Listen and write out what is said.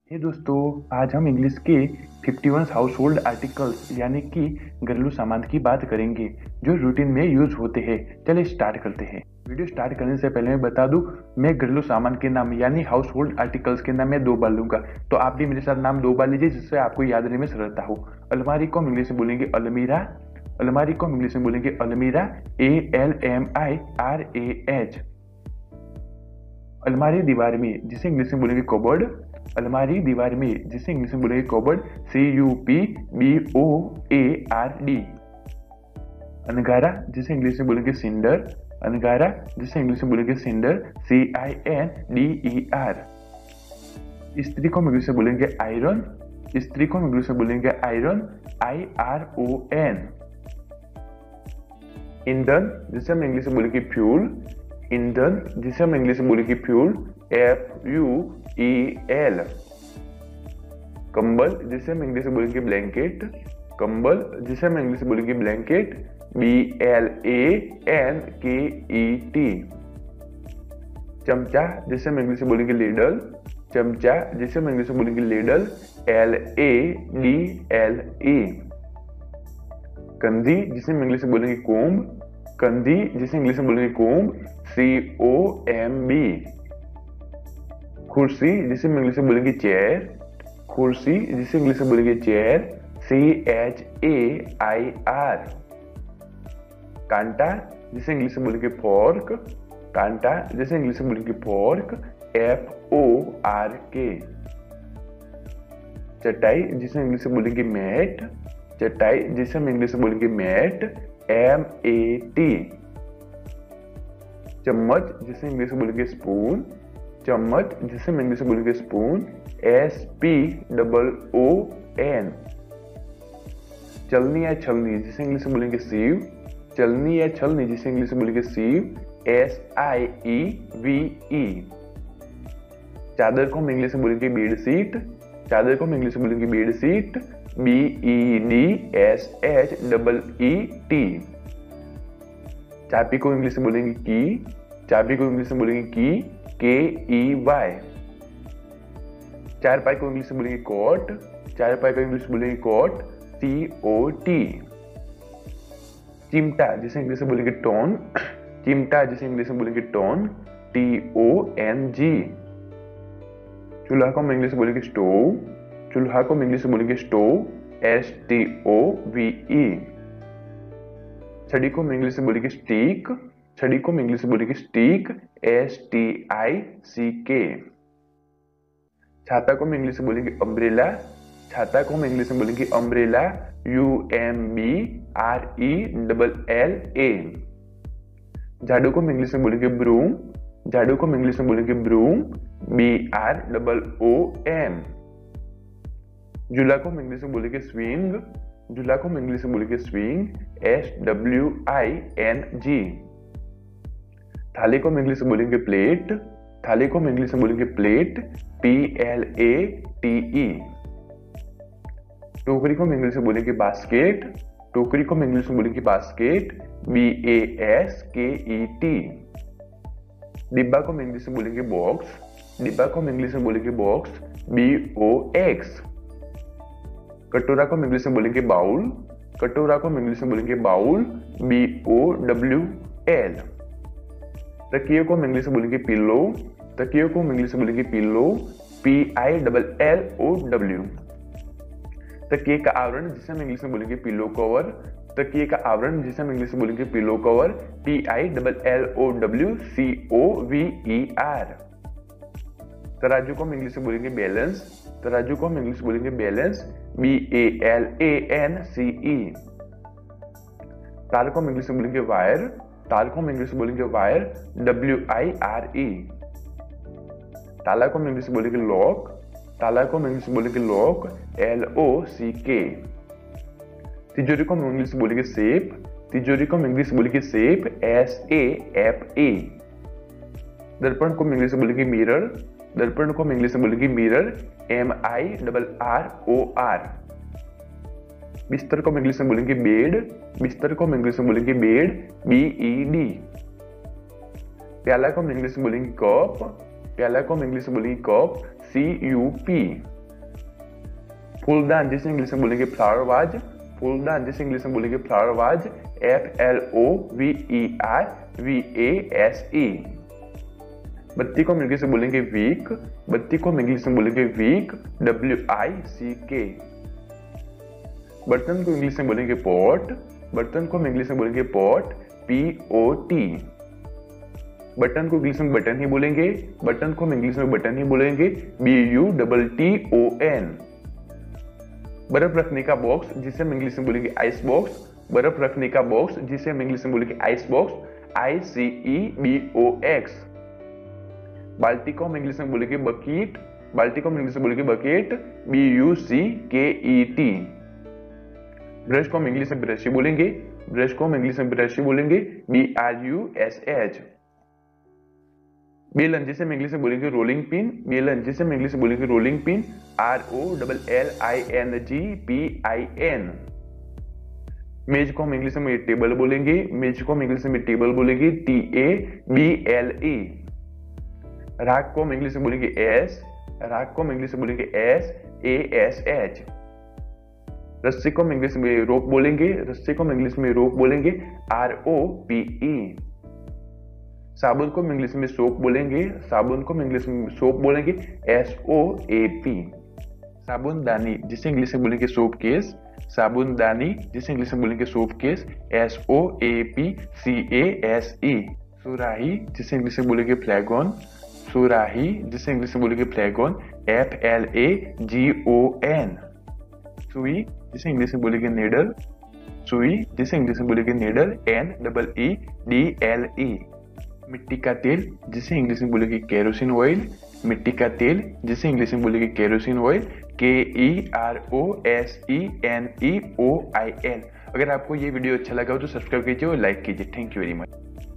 हे दोस्तों, आज हम इंग्लिश के 51 हाउस होल्ड आर्टिकल्स यानी कि घरेलू सामान की बात करेंगे जो रूटीन में यूज होते हैं। चलिए स्टार्ट करते हैं। वीडियो स्टार्ट करने से पहले मैं बता दूं, मैं घरेलू सामान के नाम यानी हाउस होल्ड आर्टिकल्स के नाम मैं 2 बार लूंगा, तो आप भी मेरे साथ नाम 2 बार लीजिए जिससे आपको याद रहने में सरलता हो। अलमारी को हम इंग्लिश में बोलेंगे अलमीरा। अलमारी को हम इंग्लिश में बोलेंगे अलमीरा, ALMIRAH। अलमारी दीवार में जिसे इंग्लिश में बोलेंगे कबर्ड। अलमारी दीवार में जिसे इंग्लिश में बोलेंगे कबर्ड, CUPBOARD। अनगारा जिसे इंग्लिश में बोलेंगे सिंडर। अनगारा जिसे इंग्लिश में बोलेंगे सिंडर, CINDER। स्त्री को इंग्लिश में बोलेंगे आयरन। स्त्री को इंग्लिश में बोलेंगे आयरन, IRON। ईंधन जिसे हम इंग्लिश में बोलेंगे फ्यूल। ईंधन जिसे हम इंग्लिश में बोलेंगे फ्यूल, FUEL। कंबल जिसे हम इंग्लिश में बोलेंगे ब्लैंकेट। कंबल जिसे हम इंग्लिश में बोलेंगे ब्लैंकेट, BLANKET। चमचा जिसे हम इंग्लिश में बोलेंगे लेडल। चमचा जिसे हम इंग्लिश में बोलेंगे लेडल, LADLE। कंधी जिसे हम इंग्लिश में बोलेंगे कोम्ब। कंधी जिसे इंग्लिश में बोलेंगे कोम्ब, COMB। कुर्सी जिसे हम इंग्लिश में बोलेंगे चेयर। कुर्सी जिसे इंग्लिश में बोलेंगे चेयर, CHAIR। कांटा जिसे इंग्लिश में बोलेंगे फॉर्क। कांटा जिसे इंग्लिश में बोलेंगे फॉर्क, FORK। चटाई जिसे इंग्लिश में बोलेंगे मैट। चटाई जिसे हम इंग्लिश में बोलेंगे मैट, MAT। चम्मच जिसे इंग्लिश में बोलेंगे स्पून। चम्मच जिसे हम इंग्लिश में बोलेंगे स्पून, SPOON। चलनी या छलनी जिसे इंग्लिश में बोलेंगे सीव। चलनी या छलनी जिसे इंग्लिश में बोलेंगे सीव, SIEVE। चादर को हम इंग्लिश में बोलेंगे बेडशीट। चादर को हम इंग्लिश में बोलेंगे बेडशीट, BEDSHEET। चाबी को इंग्लिश में बोलेंगे की। चाबी को इंग्लिश में बोलेंगे की, KEY। चारपाई को इंग्लिश में बोलेंगे कोट। चारपाई को इंग्लिश में बोलेंगे कोट, COT। चिमटा जिसे इंग्लिश में बोलेंगे टोन। चिमटा जिसे इंग्लिश में बोलेंगे टोन, TONG। चूल्हा को हम इंग्लिश में बोलेंगे स्टोव। चूल्हा को हम इंग्लिश में बोलेंगे स्टोव, STOVE। छड़ी को हम इंग्लिश में बोलेंगे स्टिक। छड़ी को हम इंग्लिश में बोलेंगे स्टिक, STICK। छाता को हम इंग्लिश में बोलेंगे अम्ब्रेला। छाता को हम इंग्लिश में बोलेंगे अम्ब्रेला, UMBRELLA। झाड़ू को हम इंग्लिश में बोलेंगे ब्रूम। झाड़ू को हम इंग्लिश में बोलेंगे ब्रूम, BROOM। झूला को हम इंग्लिश में बोलेंगे स्विंग। झूला को हम इंग्लिश में बोलेंगे स्विंग, SWING। थाली को हम इंग्लिश में बोलेंगे प्लेट। थाली को हम इंग्लिश में बोलेंगे प्लेट, PLATE। टोकरी को हम इंग्लिश में बोलेंगे बास्केट। टोकरी को हम इंग्लिश में बोलेंगे बास्केट, BASKET। डिब्बा को हम इंग्लिश में बोलेंगे बॉक्स। डिब्बा को हम इंग्लिश में बोलेंगे बॉक्स, BOX। कटोरा को हम इंग्लिश में बोलेंगे बाउल। कटोरा को हम इंग्लिश में बोलेंगे बाउल, BOWL। तकिए को हम इंग्लिश में बोलेंगे पिल्लो। तकिए को हम इंग्लिश में बोलेंगे पिल्लो, PILLOW। तकिए का आवरण जिसे हम इंग्लिश में बोलेंगे पिलो कवर। तकिए का आवरण जिसे हम इंग्लिश में बोलेंगे पिलो कवर, PILLOWCOVER। तराजू को हम इंग्लिश में बोलेंगे बैलेंस। तराजू को हम इंग्लिश में बोलेंगे बैलेंस, BALANCE। तार को हम इंग्लिश में बोलेंगे वायर। तार को हम इंग्लिश में बोलेंगे वायर, WIRE। ताला को हम इंग्लिश में बोलेंगे लॉक। ताला को हम इंग्लिश में बोलेंगे लॉक, LOCK। तिजोरी को हम इंग्लिश में बोलेंगे सेफ। तिजोरी को हम इंग्लिश में बोलेंगे सेफ, SAFE। दर्पण को हम इंग्लिश में बोलेंगे मिरर। दर्पण को हम इंग्लिश में बोलेंगे मिरर, MIRROR। बिस्तर को हम इंग्लिश में बोलेंगे बेड। बिस्तर को हम इंग्लिश में बोलेंगे बेड, BED। प्याला को हम इंग्लिश में बोलेंगे कप। प्याला को हम इंग्लिश में बोलेंगे कप, CUP। फूलदान जिसे इंग्लिश में बोलेंगे फ्लावर वाज, फूलदान जिसे इंग्लिश में बोलेंगे फ्लावर वाज, FLOVERVASE। बत्ती को हम इंग्लिश में बोलेंगे वीक, बत्ती को हम इंग्लिश में बोलेंगे वीक, WICK। बर्तन को इंग्लिश में बोलेंगे पॉट, बर्तन को हम इंग्लिश में बोलेंगे पॉट, POT। बटन को इंग्लिश में बटन ही बोलेंगे, बटन को हम इंग्लिश में बटन ही बोलेंगे, BUTTON। बर्फ रखने का बॉक्स जिसे हम इंग्लिश में बोलेंगे आइस बॉक्स, बर्फ रखने का बॉक्स जिसे हम इंग्लिश में बोलेंगे आइस बॉक्स, ICEBOX। बाल्टी को हम इंग्लिश में बोलेंगे बकेट, बाल्टी को हम इंग्लिश में बोलेंगे बकेट, BUCKET। ब्रश को हम इंग्लिश में ब्रश ही बोलेंगे, ब्रश को हम इंग्लिश में ब्रश ही बोलेंगे, BRUSH। बेलन जिसे हम इंग्लिश में बोलेंगे रोलिंग पिन, बेलन जिसे हम इंग्लिश में बोलेंगे रोलिंग पिन, ROLLINGPIN। मेज को हम इंग्लिश में टेबल बोलेंगे, मेज को हम इंग्लिश में टेबल बोलेंगे, TABLE। राख को हम इंग्लिश में बोलेंगे S, राख को हम इंग्लिश में बोलेंगे SASH। रस्सी को हम इंग्लिश में रोप बोलेंगे, रस्सी को हम इंग्लिश में रोप बोलेंगे, ROPE। साबुन को हम इंग्लिश में सोप बोलेंगे, साबुन को हम इंग्लिश में सोप बोलेंगे, SOAP। साबुनदानी जिसे इंग्लिश में बोलेंगे सोप केस, साबुनदानी जिसे इंग्लिश में बोलेंगे सोप केस, SOAPCASE। सुराही जिसे इंग्लिश में बोलेंगे फ्लैगॉन, सुराही जिसे इंग्लिश में बोलेंगे फ्लैगॉन, FLAGON। सुई जिसे इंग्लिश में बोलेंगे नेडल, सुई जिसे इंग्लिश में बोलेंगे नेडल, NEEDLE। मिट्टी का तेल जिसे इंग्लिश में बोलेंगे केरोसिन ऑयल, मिट्टी का तेल जिसे इंग्लिश में बोलेंगे केरोसिन ऑयल, KEROSENEOIL। अगर आपको ये वीडियो अच्छा लगा हो तो सब्सक्राइब कीजिए और लाइक कीजिए। Thank you very much.